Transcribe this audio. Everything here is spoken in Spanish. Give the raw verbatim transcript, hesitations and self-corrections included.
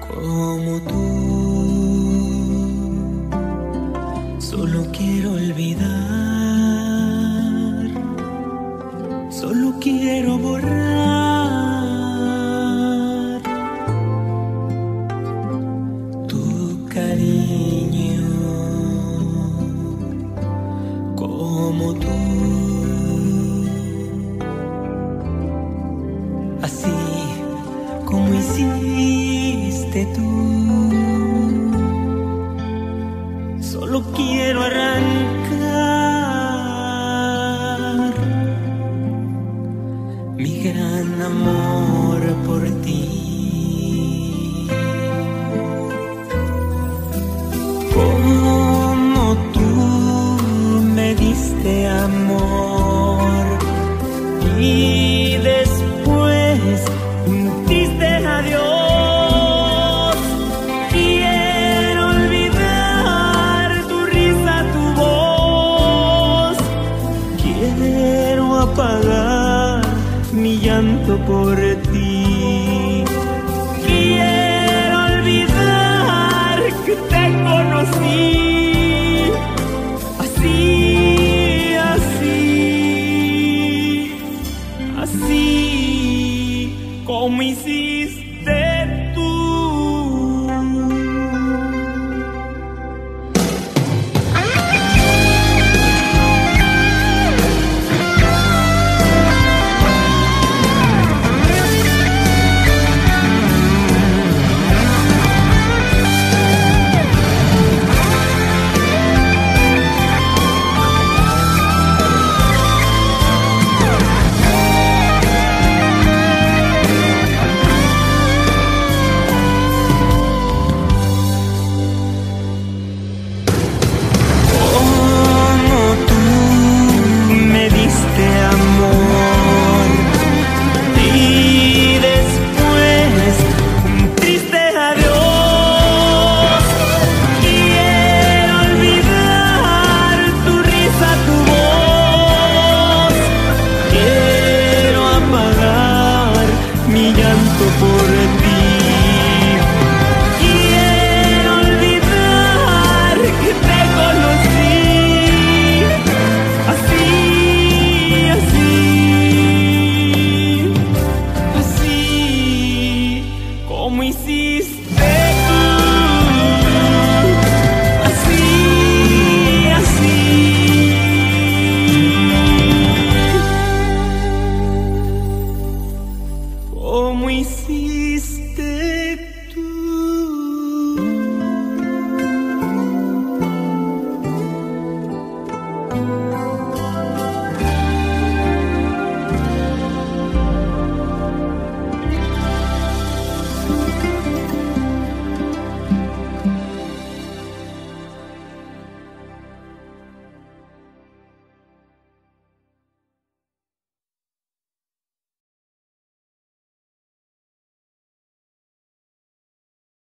como tú. Solo quiero olvidar, solo quiero borrar tu cariño como tú. Así como hiciste tú, solo quiero arrancar mi gran amor por ti. Como tú me diste amor y después un triste adiós. Quiero olvidar tu risa, tu voz. Quiero apagar mi llanto por ti. Quiero olvidar que te conocí. Así, así, así como hiciste tú. Por ti, quiero olvidar que te conocí. Así, así, así como hiciste.